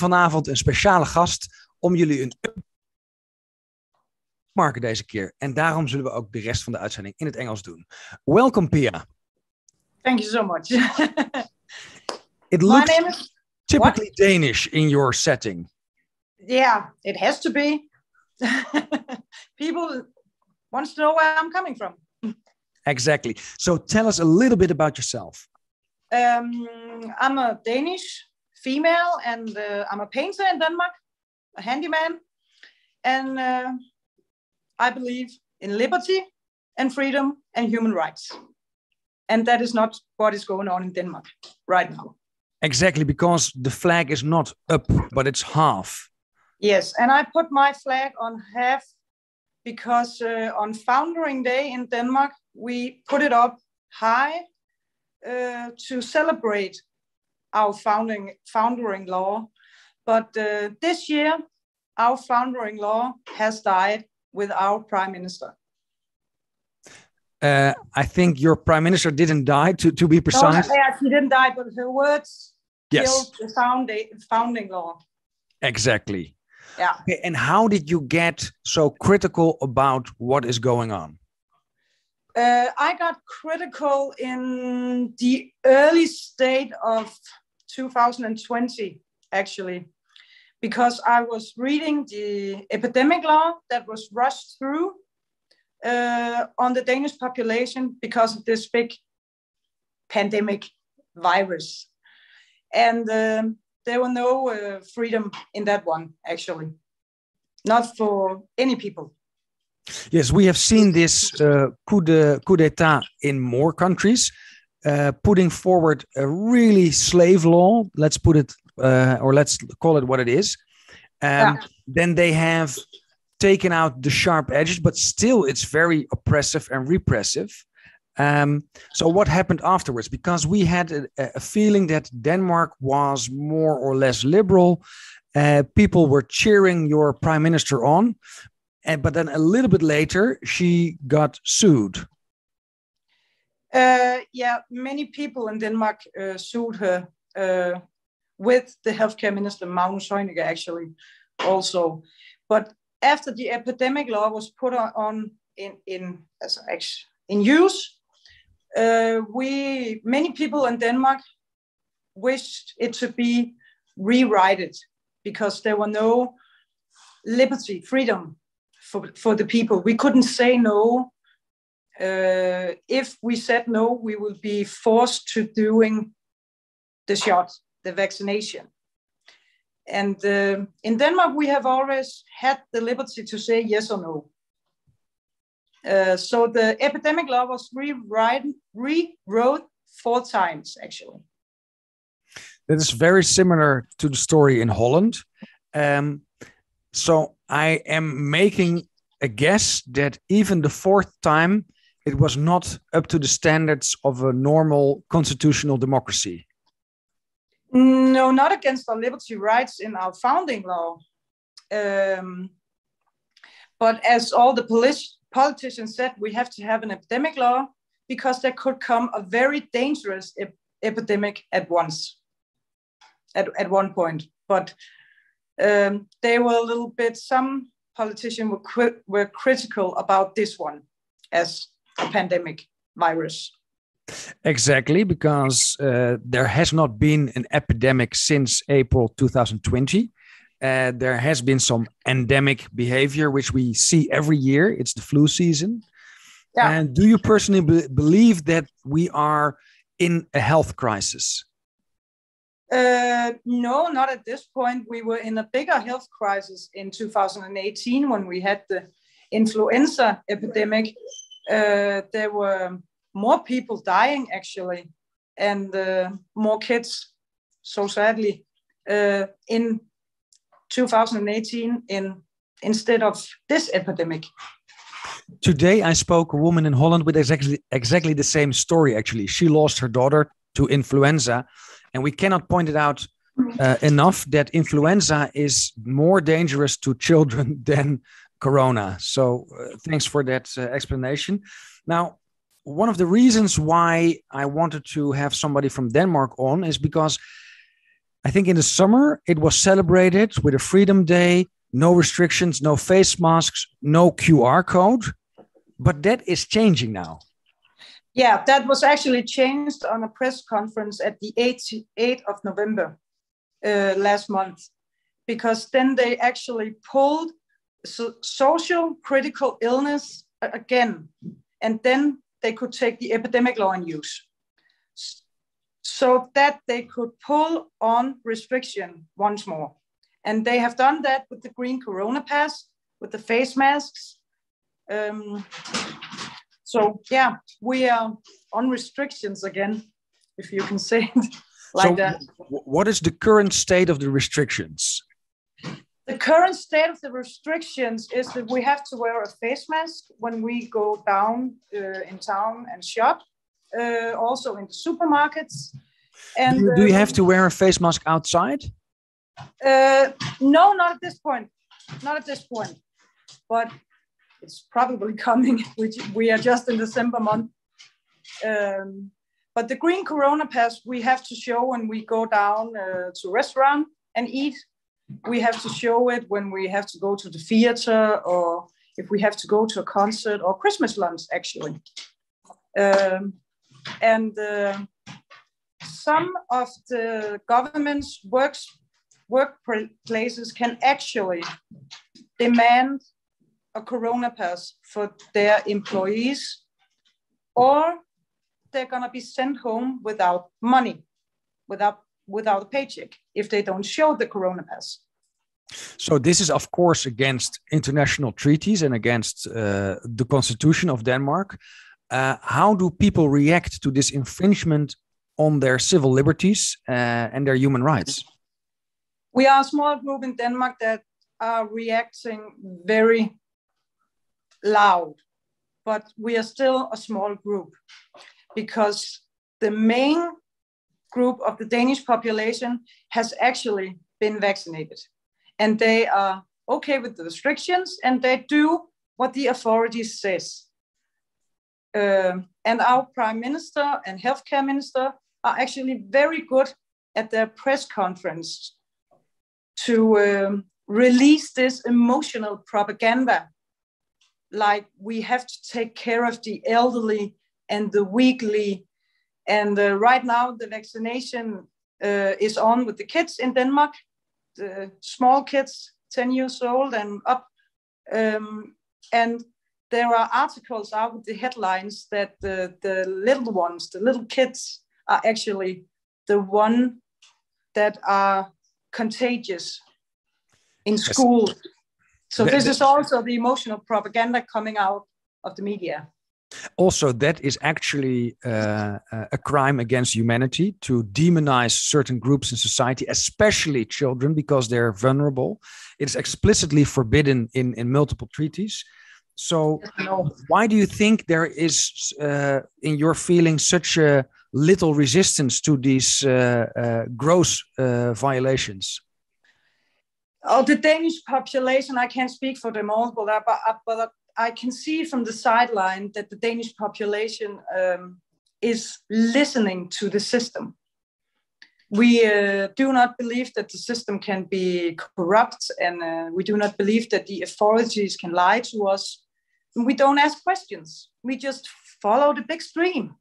vanavond een speciale gast om jullie een marken deze keer. En daarom zullen we ook de rest van de uitzending in het Engels doen. Welcome, Pia. Thank you so much. It My looks name is typically Danish in your setting. Yeah, it has to be. People want to know where I'm coming from. Exactly. So tell us a little bit about yourself. I'm a Danish female, and I'm a painter in Denmark, a handyman, and I believe in liberty and freedom and human rights. And that is not what is going on in Denmark right now. Exactly, because the flag is not up, but it's half. Yes, and I put my flag on half because on Foundering Day in Denmark, we put it up high to celebrate our founding law. But this year, our founding law has died with our Prime Minister. I think your Prime Minister didn't die, to be precise. No, she didn't die, but her words Yes. killed the founding law. Exactly. Yeah. Okay, and how did you get so critical about what is going on? I got critical in the early state of 2020, actually, because I was reading the epidemic law that was rushed through on the Danish population because of this big pandemic virus. And there were no freedom in that one, actually. Not for any people. Yes, we have seen this coup d'etat in more countries, putting forward a really slave law. Let's put it, or let's call it what it is. Then they have taken out the sharp edges, but still it's very oppressive and repressive. So what happened afterwards? Because we had a feeling that Denmark was more or less liberal. People were cheering your prime minister on. But then a little bit later, she got sued. Yeah, many people in Denmark sued her with the healthcare minister, Magnus Heunicke, actually, also. But after the epidemic law was put on in use, many people in Denmark wished it to be rewritten because there were no liberty, freedom for the people. We couldn't say no. If we said no, we would be forced to doing the shot, the vaccination. And in Denmark, we have always had the liberty to say yes or no. So the epidemic law was rewrote 4 times, actually. That is very similar to the story in Holland. So I am making a guess that even the 4th time, it was not up to the standards of a normal constitutional democracy. No, not against our liberty rights in our founding law. But as all the politicians said, we have to have an epidemic law because there could come a very dangerous epidemic at once, at one point. But they were a little bit, some politicians were critical about this one as a pandemic virus. Exactly, because there has not been an epidemic since April 2020. There has been some endemic behavior, which we see every year. It's the flu season. Yeah. And do you personally believe that we are in a health crisis? No, not at this point. We were in a bigger health crisis in 2018 when we had the influenza epidemic. There were more people dying, actually, and more kids, so sadly, in 2018 instead of this epidemic. Today, I spoke a woman in Holland with exactly the same story, actually. She lost her daughter to influenza, and we cannot point it out enough that influenza is more dangerous to children than corona. So thanks for that explanation. Now, one of the reasons why I wanted to have somebody from Denmark on is because I think in the summer it was celebrated with a Freedom Day, no restrictions, no face masks, no QR code. But that is changing now. Yeah, that was actually changed on a press conference at the 8th of November last month, because then they actually pulled social critical illness again, and then they could take the epidemic law in use, so that they could pull on restriction once more. And they have done that with the green Corona pass, with the face masks. So yeah, we are on restrictions again, if you can say it like that. What is the current state of the restrictions? The current state of the restrictions is that we have to wear a face mask when we go down in town and shop, also in the supermarkets. And do you have to wear a face mask outside? No, not at this point. Not at this point. But it's probably coming, which we are just in December month. But the green Corona pass we have to show when we go down to a restaurant and eat. We have to show it when we have to go to the theater, or if we have to go to a concert or Christmas lunch, actually. Some of the government's workplaces can actually demand a Corona pass for their employees, or they're going to be sent home without money, without a paycheck, if they don't show the Corona pass. So this is, of course, against international treaties and against the Constitution of Denmark. How do people react to this infringement on their civil liberties and their human rights? We are a small group in Denmark that are reacting very loud, but we are still a small group, because the main group of the Danish population has actually been vaccinated, and they are okay with the restrictions, and they do what the authorities says. And our Prime Minister and Healthcare Minister are actually very good at their press conference to release this emotional propaganda, like we have to take care of the elderly and the weakly. And right now the vaccination is on with the kids in Denmark, the small kids, 10 years old and up. And there are articles out with the headlines that the little ones, the little kids, are actually the one that are contagious in school. So this is also the emotional propaganda coming out of the media. Also, that is actually a crime against humanity, to demonize certain groups in society, especially children, because they're vulnerable. It's explicitly forbidden in multiple treaties. So why do you think there is, in your feeling, such a little resistance to these gross violations? Oh, the Danish population, I can't speak for them all, but I can see from the sideline that the Danish population is listening to the system. We do not believe that the system can be corrupt, and we do not believe that the authorities can lie to us. We don't ask questions. We just follow the big stream.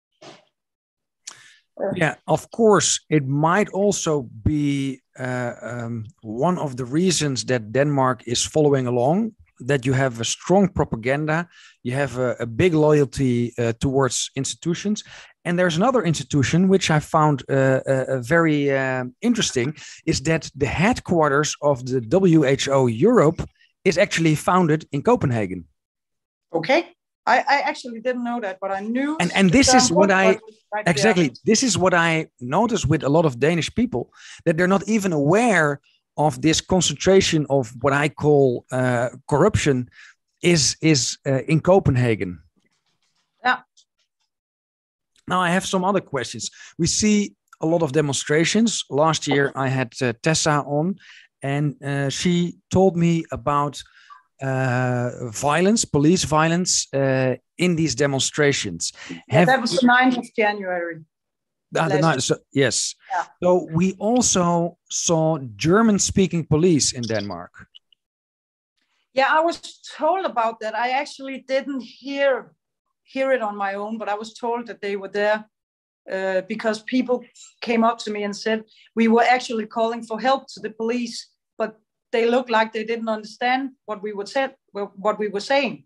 Yeah, of course, it might also be one of the reasons that Denmark is following along, that you have a strong propaganda, you have a big loyalty towards institutions. And there's another institution which I found very interesting, is that the headquarters of the WHO Europe is actually founded in Copenhagen. Okay. I actually didn't know that, but I knew. And this is what this is what I noticed with a lot of Danish people, that they're not even aware of this concentration of what I call corruption is in Copenhagen. Yeah. Now I have some other questions. We see a lot of demonstrations. Last year I had Tessa on, and she told me about violence, police violence in these demonstrations. That was the 9th of January. Yes. Yeah. So we also saw German-speaking police in Denmark. Yeah, I was told about that. I actually didn't hear it on my own, but I was told that they were there because people came up to me and said we were actually calling for help to the police, but they looked like they didn't understand what we were saying.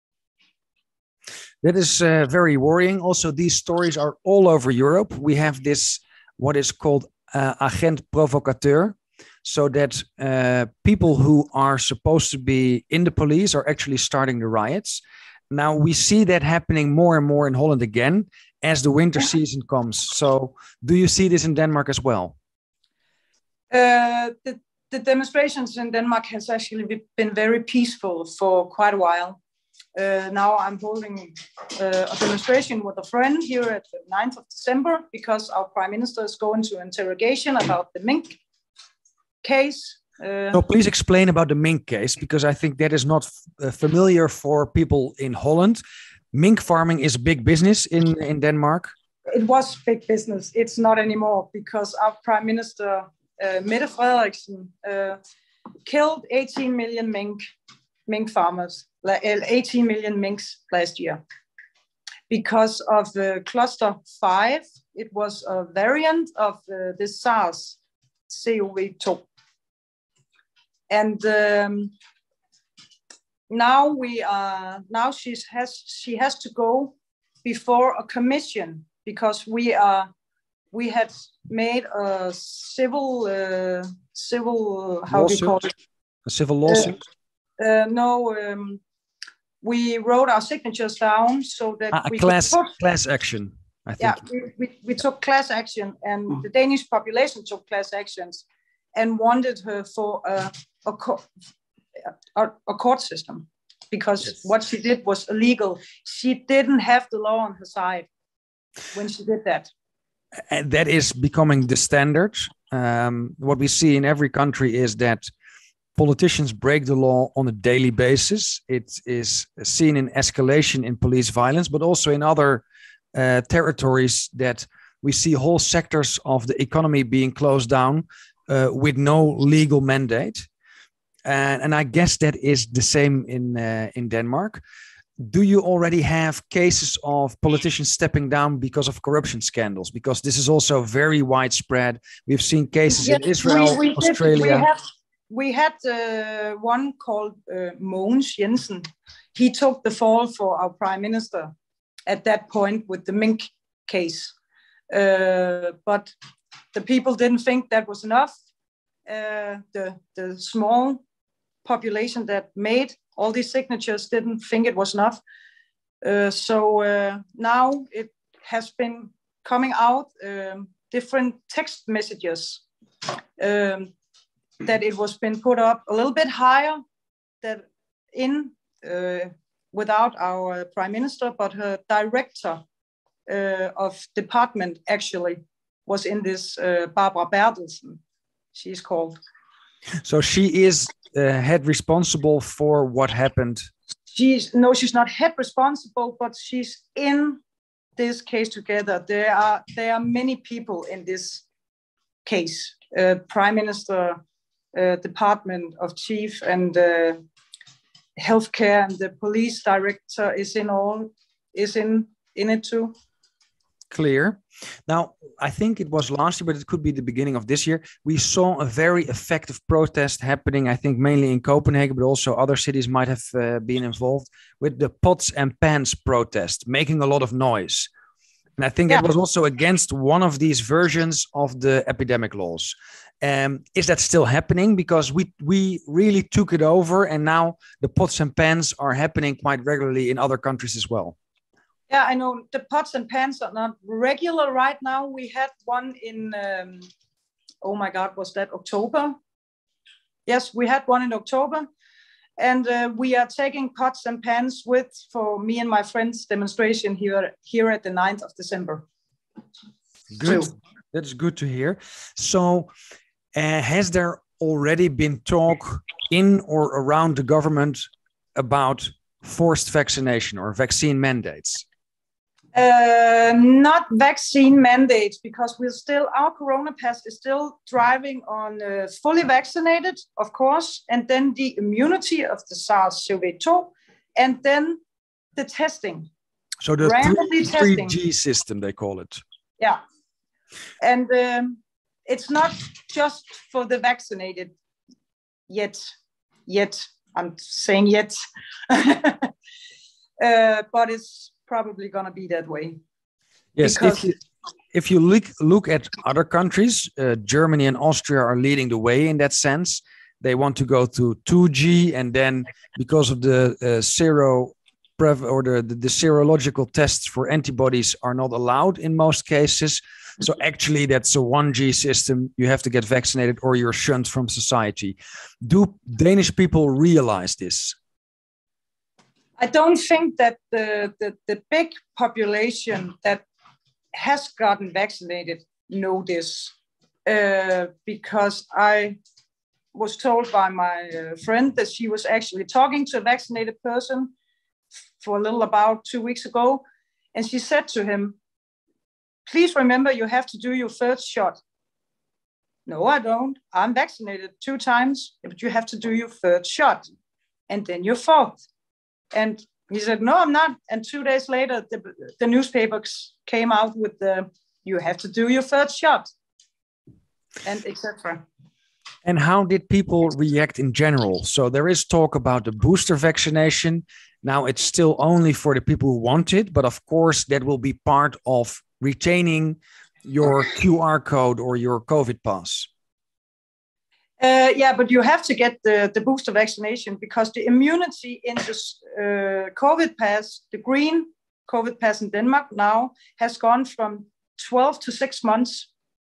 That is very worrying. Also, these stories are all over Europe. We have this, what is called agent provocateur. So that people who are supposed to be in the police are actually starting the riots. Now we see that happening more and more in Holland again as the winter season comes. So do you see this in Denmark as well? The demonstrations in Denmark has actually been very peaceful for quite a while. Now I'm holding a demonstration with a friend here at the 9th of December because our Prime Minister is going to interrogation about the mink case. So please explain about the mink case, because I think that is not familiar for people in Holland. Mink farming is a big business in Denmark. It was big business. It's not anymore because our Prime Minister, Mette Frederiksen, killed 18 million mink farmers, 18 million minks last year. Because of the cluster 5, it was a variant of the SARS CoV-2. And now she has to go before a commission because we had made a civil how do you call it? A civil lawsuit? We wrote our signatures down so that we class action. I think. Yeah, we took class action, and the Danish population took class actions and wanted her for a court system because what she did was illegal. She didn't have the law on her side when she did that. And that is becoming the standard. What we see in every country is that politicians break the law on a daily basis. It is seen in escalation in police violence, but also in other territories that we see whole sectors of the economy being closed down with no legal mandate. And I guess that is the same in Denmark. Do you already have cases of politicians stepping down because of corruption scandals? Because this is also very widespread. We've seen cases in Israel, Australia. We had one called Mogens Jensen. He took the fall for our prime minister at that point with the mink case. But the people didn't think that was enough. The small population that made all these signatures didn't think it was enough. So now it has been coming out different text messages that it was been put up a little bit higher that without our prime minister, but her director of department actually was in this Barbara Bertelsen, she's called. So she is head responsible for what happened? She's not head responsible, but she's in this case together. There are many people in this case. Prime Minister, Department of Chief, and healthcare, and the police director is in it too. Clear. Now, I think it was last year, but it could be the beginning of this year. We saw a very effective protest happening, I think mainly in Copenhagen, but also other cities might have been involved with the pots and pans protest, making a lot of noise. And I think it was also against one of these versions of the epidemic laws. Is that still happening? Because we really took it over, and now the pots and pans are happening quite regularly in other countries as well. Yeah, I know the pots and pans are not regular right now. We had one in, oh my God, was that October? Yes, we had one in October. And we are taking pots and pans for me and my friends demonstration here at the 9th of December. Good. That's good to hear. So has there already been talk in or around the government about forced vaccination or vaccine mandates? Not vaccine mandates, because our corona pass is still driving on fully vaccinated, of course, and then the immunity of the SARS-CoV-2, and then the testing. So the 3G system, they call it. Yeah. And it's not just for the vaccinated yet. I'm saying yet. But it's probably going to be that way. Yes, because if you look at other countries, Germany and Austria are leading the way in that sense. They want to go to 2G, and then because of the the serological tests for antibodies are not allowed in most cases. So actually that's a 1G system. You have to get vaccinated or you're shunned from society. Do Danish people realize this? I don't think that the big population that has gotten vaccinated know this, because I was told by my friend that she was actually talking to a vaccinated person for a little about 2 weeks ago, and she said to him, "Please remember, you have to do your first shot." "No, I don't. I'm vaccinated 2 times, but you have to do your third shot, and then your fourth." And he said, "No, I'm not." And 2 days later, the newspapers came out with you have to do your third shot, and etc. And how did people react in general? So there is talk about the booster vaccination. Now it's still only for the people who want it, but of course that will be part of retaining your QR code or your COVID pass. Yeah, but you have to get the booster vaccination, because the immunity in this COVID pass, the green COVID pass in Denmark now, has gone from 12 to 6 months.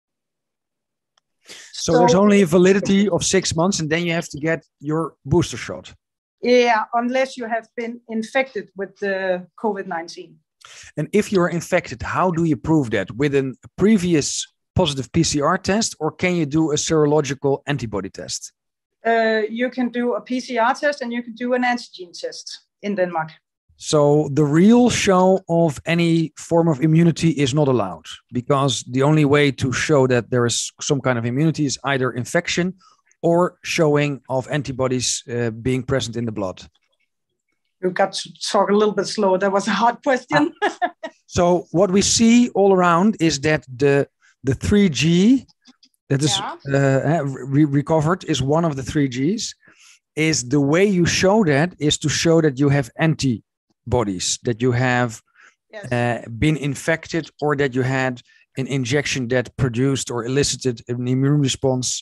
So there's only a validity of 6 months, and then you have to get your booster shot. Yeah, unless you have been infected with the COVID-19. And if you're infected, how do you prove that? With a previous positive PCR test, or can you do a serological antibody test? You can do a PCR test, and you can do an antigen test in Denmark. So the real show of any form of immunity is not allowed, because the only way to show that there is some kind of immunity is either infection or showing of antibodies being present in the blood. You've got to talk a little bit slower. That was a hard question. So what we see all around is that the 3G that is recovered is one of the 3Gs. Is the way you show that is to show that you have antibodies, that you have been infected, or that you had an injection that produced or elicited an immune response.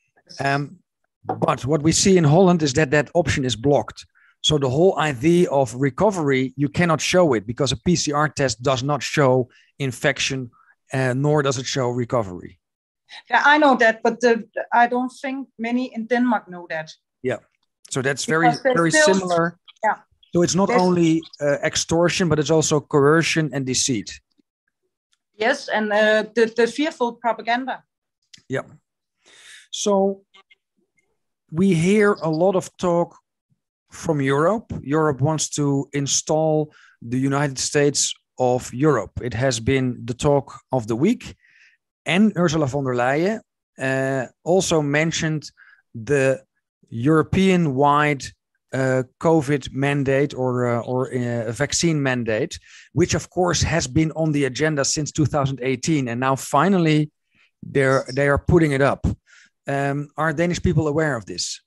But what we see in Holland is that option is blocked. So the whole idea of recovery, you cannot show it, because a PCR test does not show infection, nor does it show recovery. Yeah, I know that, but I don't think many in Denmark know that. Yeah, so that's very similar. Yeah. So it's not only extortion, but it's also coercion and deceit. Yes, and the fearful propaganda. Yeah. So we hear a lot of talk from Europe. Europe wants to install the United States of Europe. It has been the talk of the week. And Ursula von der Leyen also mentioned the European-wide COVID mandate or a vaccine mandate, which of course has been on the agenda since 2018. And now finally they are putting it up. Are Danish people aware of this?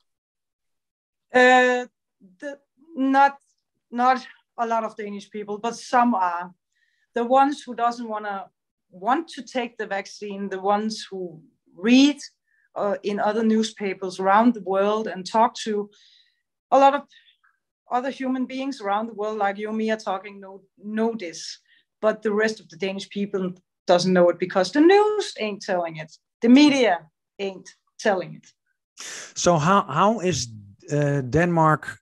Not a lot of Danish people, but some are. The ones who doesn't want to take the vaccine, the ones who read in other newspapers around the world and talk to a lot of other human beings around the world, like you and me are talking, know this. But the rest of the Danish people doesn't know it, because the news ain't telling it. The media ain't telling it. So how is Denmark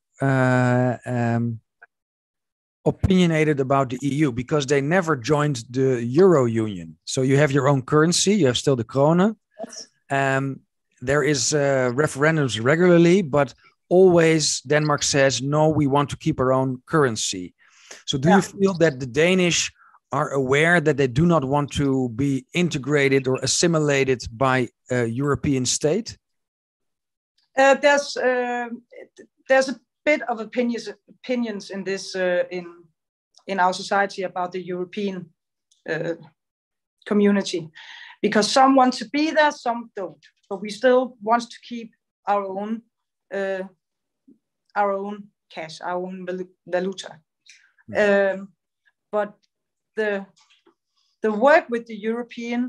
opinionated about the EU? Because they never joined the Euro Union. So you have your own currency. You have still the krone. Yes. There is referendums regularly, but always Denmark says, no, we want to keep our own currency. So do you feel that the Danish are aware that they do not want to be integrated or assimilated by a European state? There's a bit of opinions in this in our society about the European community, because some want to be there, some don't. But we still want to keep our own cash, our own valuta. But the work with the European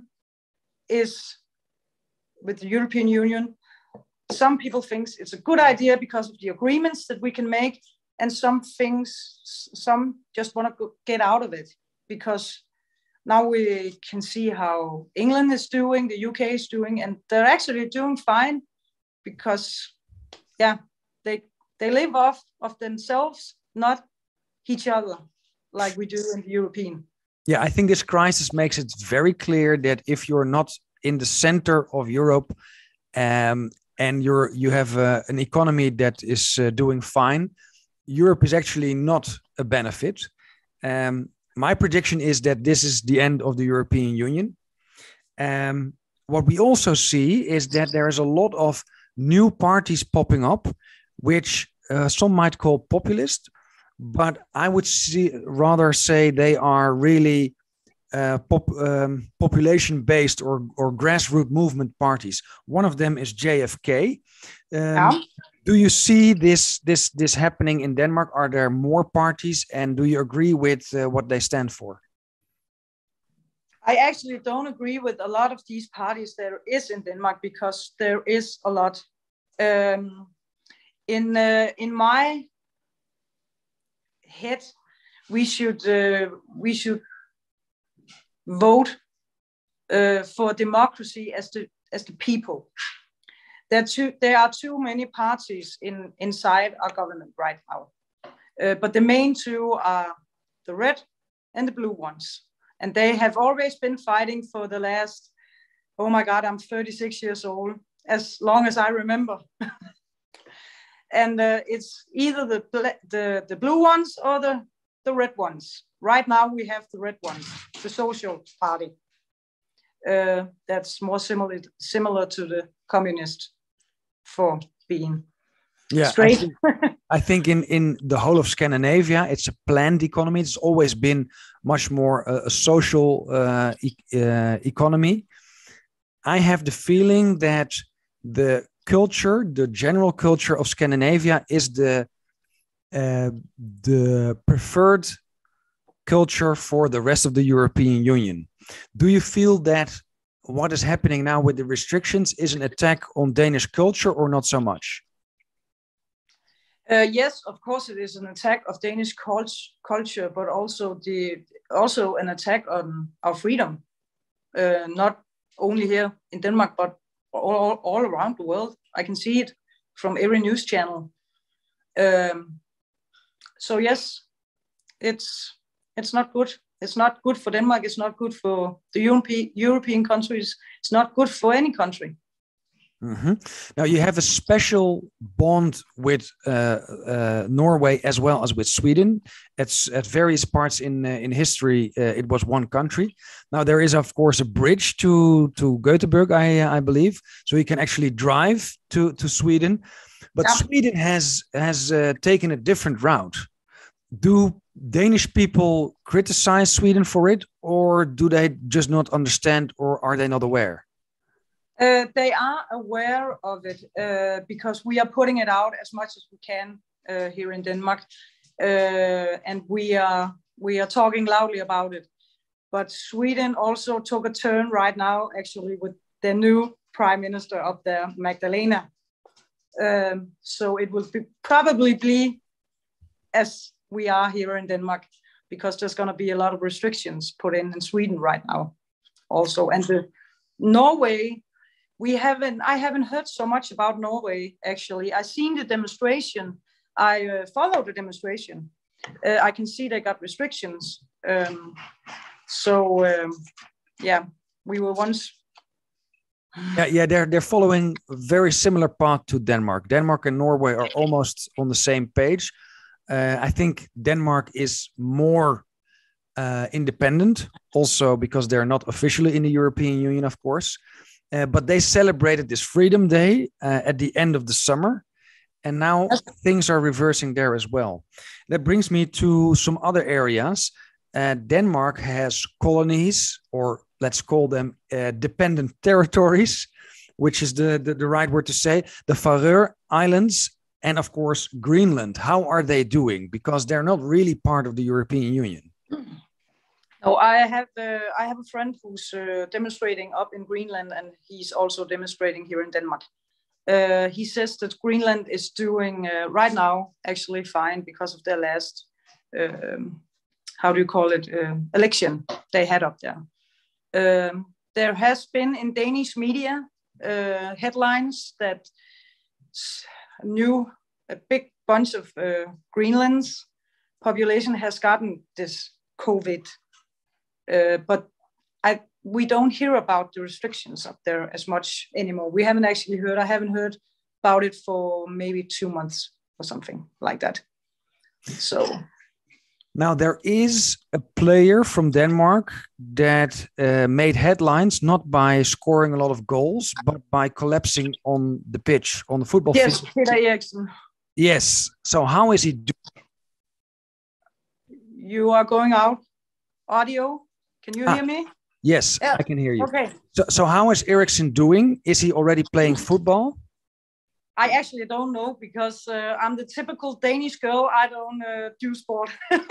Union, some people think it's a good idea because of the agreements that we can make, and some just want to get out of it, because now we can see how England is doing, the UK is doing, and they're actually doing fine, because they live off of themselves, not each other, like we do in the European. Yeah, I think this crisis makes it very clear that if you're not in the center of Europe, and you have an economy that is doing fine, Europe is actually not a benefit. My prediction is that this is the end of the European Union. What we also see is that there is a lot of new parties popping up, which some might call populist, but I would rather say they are really population-based or grassroots movement parties. One of them is JFK. Do you see this happening in Denmark? Are there more parties, and do you agree with what they stand for? I actually don't agree with a lot of these parties there is in Denmark, because there is a lot. In my head, we should vote for democracy as the people. There are too many parties inside our government right now, but the main two are the red and the blue ones, and they have always been fighting for the last, oh my God, I'm 36 years old, as long as I remember. And it's either the blue ones or the red ones. Right now we have the red ones, the Social Party. That's more similar to the communist for being straight. I think in the whole of Scandinavia, it's a planned economy. It's always been much more a social economy. I have the feeling that the general culture of Scandinavia is the preferred culture for the rest of the European Union. Do you feel that what is happening now with the restrictions is an attack on Danish culture, or not so much? Yes, of course it is an attack of Danish culture, but also an attack on our freedom. Not only here in Denmark, but all around the world. I can see it from every news channel. So yes, it's not good. It's not good for Denmark. It's not good for the European countries. It's not good for any country. Mm-hmm. Now you have a special bond with Norway as well as with Sweden. It's at various parts in history. It was one country. Now there is of course a bridge to Gothenburg, I believe, so you can actually drive to Sweden. But yeah. Sweden has taken a different route. Do Danish people criticize Sweden for it, or do they just not understand, or are they not aware? They are aware of it because we are putting it out as much as we can here in Denmark, and we are talking loudly about it. But Sweden also took a turn right now, actually, with their new prime minister up there, Magdalena. So it will probably be as we are here in Denmark, because there's going to be a lot of restrictions put in Sweden right now, also. And Norway. I haven't heard so much about Norway, actually. I've seen the demonstration. I followed the demonstration. I can see they got restrictions. We were once. Yeah, they're following a very similar path to Denmark. Denmark and Norway are almost on the same page. I think Denmark is more independent, also because they're not officially in the European Union, of course. But they celebrated this Freedom Day at the end of the summer. And now things are reversing there as well. That brings me to some other areas. Denmark has colonies, or let's call them dependent territories, which is the right word to say, the Faroe Islands, and of course, Greenland. How are they doing? Because they're not really part of the European Union. No, I have a friend who's demonstrating up in Greenland, and he's also demonstrating here in Denmark. He says that Greenland is doing right now actually fine because of their last, election they had up there. There has been in Danish media headlines that a big bunch of Greenland's population has gotten this COVID, but we don't hear about the restrictions up there as much anymore. I haven't heard about it for maybe 2 months or something like that. So now there is a player from Denmark that made headlines not by scoring a lot of goals, but by collapsing on the pitch, on the football field. Yes, Pia Nielsen. Yes. So how is he doing? You are going out. Audio. Can you hear me? Yes, yeah. I can hear you. Okay. So how is Eriksen doing? Is he already playing football? I actually don't know, because I'm the typical Danish girl. I don't do sport.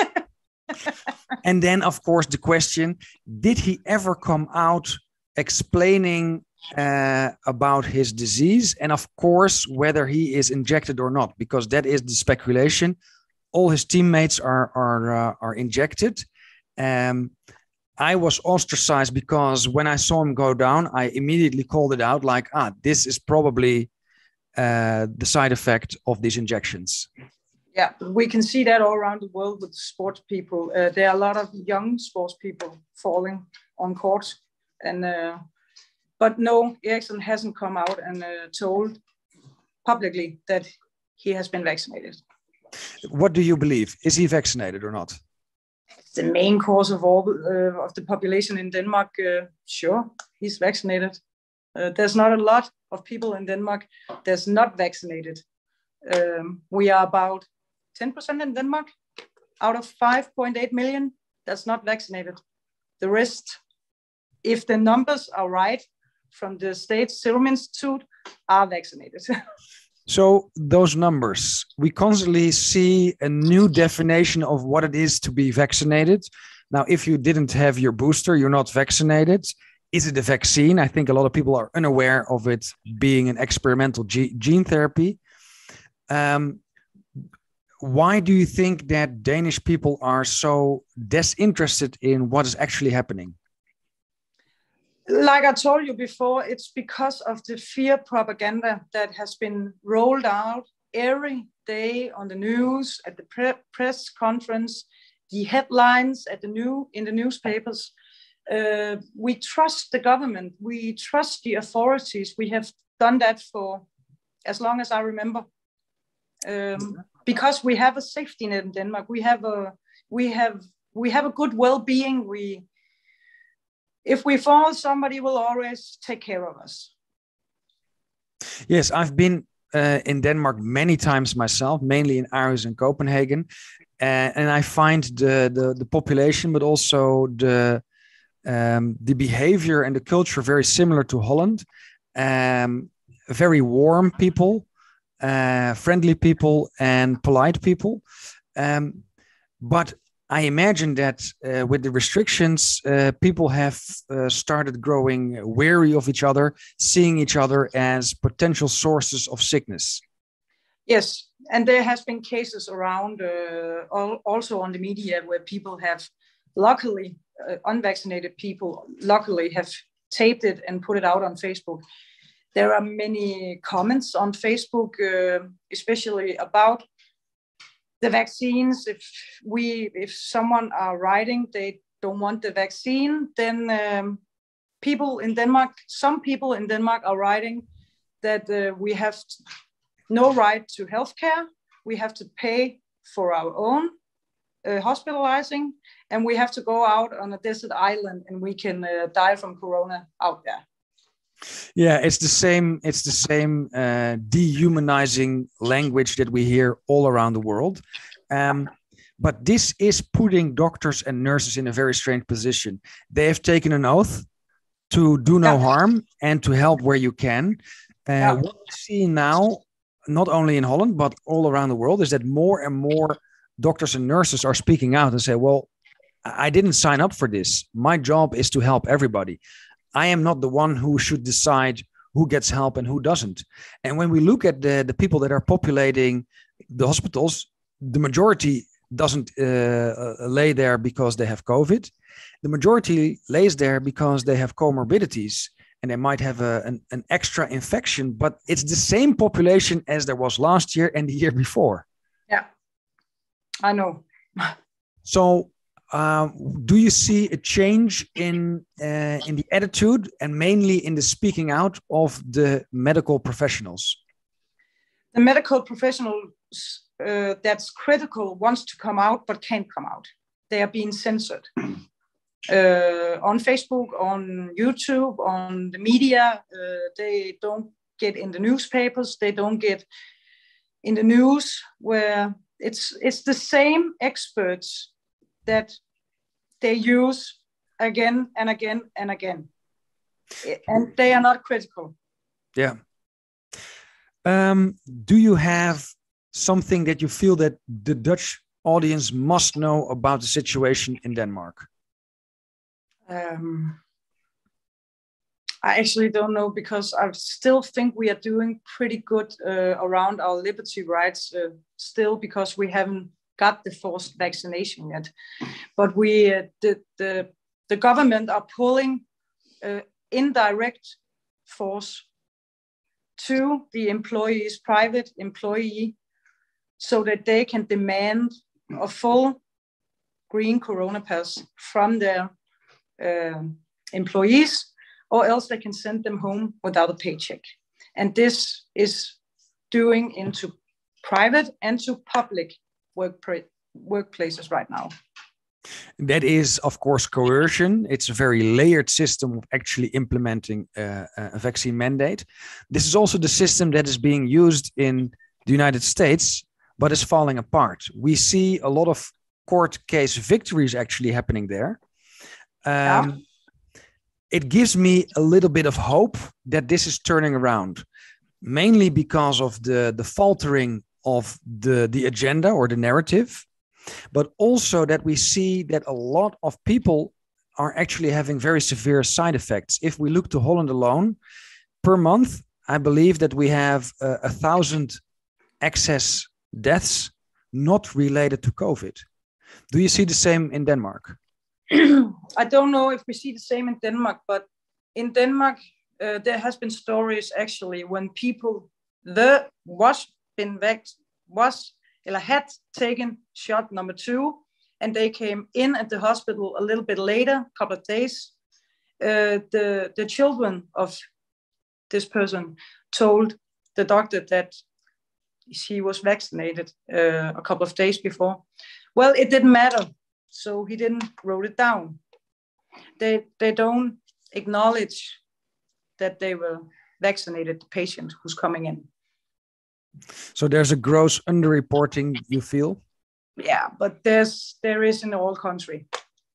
And then, of course, the question, did he ever come out explaining about his disease? And of course, whether he is injected or not, because that is the speculation. All his teammates are injected. I was ostracized because when I saw him go down, I immediately called it out like, this is probably the side effect of these injections. Yeah, we can see that all around the world with sports people. There are a lot of young sports people falling on court. But no, Eriksen hasn't come out and told publicly that he has been vaccinated. What do you believe? Is he vaccinated or not? It's the main cause of all of the population in Denmark. Sure, he's vaccinated. There's not a lot of people in Denmark that's not vaccinated. We are about 10% in Denmark out of 5.8 million that's not vaccinated. The rest, if the numbers are right from the State Serum Institute, are vaccinated. So those numbers, we constantly see a new definition of what it is to be vaccinated. Now, if you didn't have your booster, you're not vaccinated. Is it a vaccine? I think a lot of people are unaware of it being an experimental gene therapy. Why do you think that Danish people are so disinterested in what is actually happening? Like I told you before, it's because of the fear propaganda that has been rolled out every day on the news, at the press conference, the headlines in the newspapers. We trust the government. We trust the authorities. We have done that for as long as I remember. Because we have a safety net in Denmark. We have a good well-being. If we fall, somebody will always take care of us. Yes, I've been in Denmark many times myself, mainly in Aarhus and Copenhagen, and I find the population, but also the behavior and the culture very similar to Holland. Very warm people, friendly people, and polite people. But I imagine that with the restrictions, people have started growing wary of each other, seeing each other as potential sources of sickness. Yes, and there has been cases around also on the media where people have luckily, unvaccinated people luckily have taped it and put it out on Facebook. There are many comments on Facebook, especially about the vaccines. If someone are writing they don't want the vaccine, then some people in Denmark are writing that we have no right to healthcare. We have to pay for our own hospitalizing, and we have to go out on a desert island, and we can die from corona out there. Yeah, it's the same. It's the same dehumanizing language that we hear all around the world. But this is putting doctors and nurses in a very strange position. They have taken an oath to do no harm and to help where you can. What we see now, not only in Holland, but all around the world, is that more and more doctors and nurses are speaking out and say, well, I didn't sign up for this. My job is to help everybody. I am not the one who should decide who gets help and who doesn't. And when we look at the people that are populating the hospitals, the majority doesn't lay there because they have COVID. The majority lays there because they have comorbidities and they might have an extra infection, but it's the same population as there was last year and the year before. Yeah, I know. So do you see a change in the attitude and mainly in the speaking out of the medical professionals? The medical professionals that's critical wants to come out but can't come out. They are being censored on Facebook, on YouTube, on the media. They don't get in the newspapers. They don't get in the news, where it's the same experts that they use again and again and again. And they are not critical. Yeah. Do you have something that you feel that the Dutch audience must know about the situation in Denmark? I actually don't know, because I still think we are doing pretty good around our liberty rights still, because we haven't got the forced vaccination yet. But the government are pulling indirect force to the employees, private employee, so that they can demand a full green corona pass from their employees, or else they can send them home without a paycheck. And this is doing into private and to public workplaces right now. That is, of course, coercion. It's a very layered system of actually implementing a vaccine mandate. This is also the system that is being used in the United States, but is falling apart. We see a lot of court case victories actually happening there. It gives me a little bit of hope that this is turning around, mainly because of the faltering of the agenda or the narrative, but also that we see that a lot of people are actually having very severe side effects. If we look to Holland alone, per month, I believe that we have 1,000 excess deaths not related to COVID. Do you see the same in Denmark? I don't know if we see the same in Denmark, but in Denmark, there has been stories actually when people had taken shot number 2, and they came in at the hospital a little bit later, a couple of days. The children of this person told the doctor that she was vaccinated a couple of days before. Well, it didn't matter, so he didn't wrote it down. They don't acknowledge that they were vaccinated, the patient who's coming in. So there's a gross underreporting, you feel? Yeah, but there is in all country,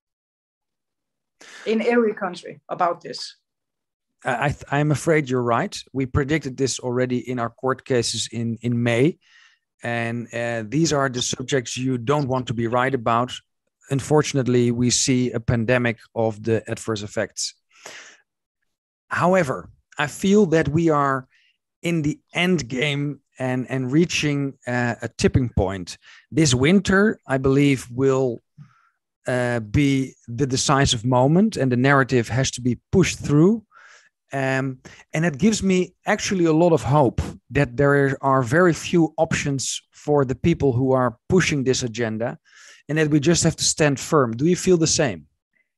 in every country about this. I'm afraid you're right. We predicted this already in our court cases in May. And these are the subjects you don't want to be right about. Unfortunately, we see a pandemic of the adverse effects. However, I feel that we are in the end game and reaching a tipping point. This winter, I believe, will be the decisive moment, and the narrative has to be pushed through. And it gives me actually a lot of hope that there are very few options for the people who are pushing this agenda, and that we just have to stand firm. Do you feel the same?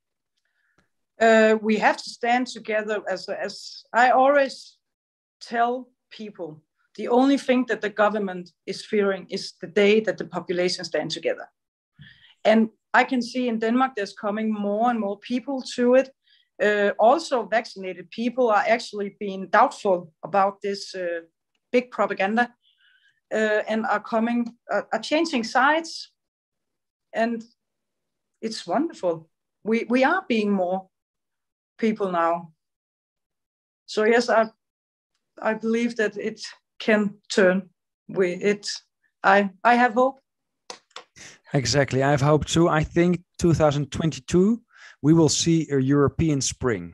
We have to stand together. As I always tell people, the only thing that the government is fearing is the day that the population stand together. And I can see in Denmark, there's coming more and more people to it. Also, vaccinated people are actually being doubtful about this big propaganda and are changing sides. And it's wonderful. We are being more people now. So yes, I believe that it can turn. I have hope. Exactly. I have hope too. I think 2022, we will see a European spring.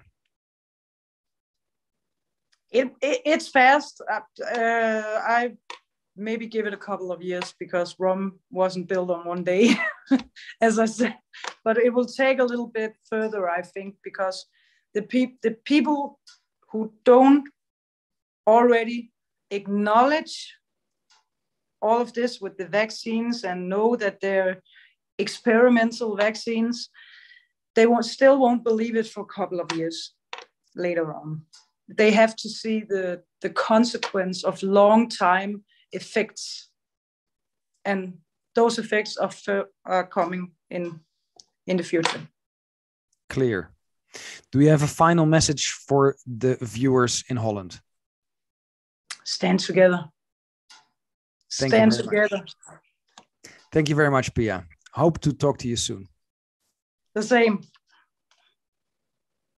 It's fast. I maybe give it a couple of years because Rome wasn't built on one day, as I said. But it will take a little bit further, I think, because the people who don't already acknowledge all of this with the vaccines and know that they're experimental vaccines, they still won't believe it for a couple of years later on. They have to see the consequence of long time effects, and those effects are coming in the future. Clear. Do you have a final message for the viewers in Holland? Stand together. Stand together. Thank you very much, Pia. Hope to talk to you soon. The same.